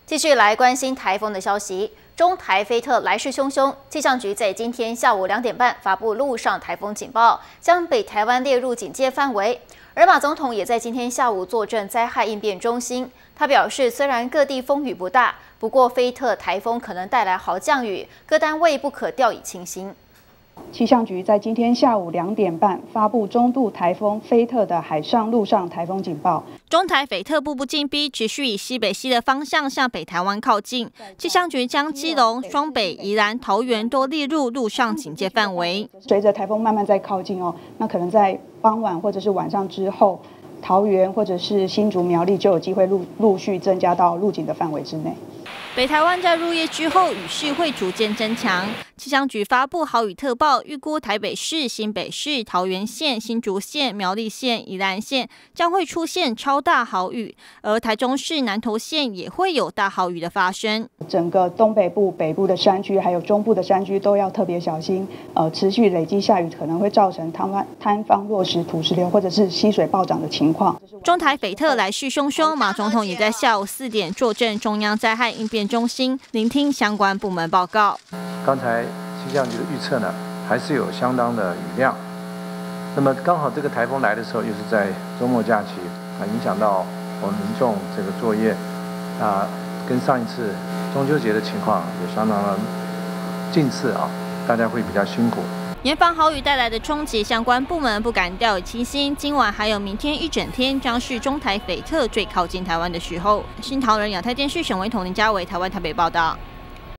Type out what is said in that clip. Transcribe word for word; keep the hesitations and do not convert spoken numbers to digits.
继续来关心台风的消息。中台菲特来势汹汹，气象局在今天下午两点半发布陆上台风警报，将北台湾列入警戒范围。而马总统也在今天下午坐镇灾害应变中心，他表示，虽然各地风雨不大，不过菲特台风可能带来豪降雨，各单位不可掉以轻心。 气象局在今天下午两点半发布中度台风菲特的海上、陆上台风警报。 中台菲特步步进逼，持续以西北西的方向向北台湾靠近。气象局将基隆、双北、宜兰、桃园都列入陆上警戒范围。 随着台风慢慢在靠近哦，那可能在傍晚或者是晚上之后，桃园或者是新竹、苗栗就有机会陆陆续增加到陆警的范围之内。 北台湾在入夜之后，雨势会逐渐增强。气象局发布豪雨特报，预估台北市、新北市、桃园县、新竹县、苗栗县、宜兰县将会出现超大豪雨，而台中市南投县也会有大豪雨的发生。 整个东北部、北部的山区，还有中部的山区都要特别小心。呃，持续累积下雨可能会造成塌方、塌方落石、土石流或者是溪水暴涨的情况。 中台菲特来势汹汹，马总统也在下午四点坐镇中央灾害应变中心，聆听相关部门报告。 刚才气象局的预测呢，还是有相当的雨量。那么刚好这个台风来的时候，又是在周末假期，啊，影响到我们民众这个作业，啊，跟上一次中秋节的情况有相当的近似啊，大家会比较辛苦。 严防豪雨带来的冲击，相关部门不敢掉以轻心。今晚还有明天一整天，将是中台菲特最靠近台湾的时候。新桃人亚太电视沈维彤、林家伟，台湾台北报道。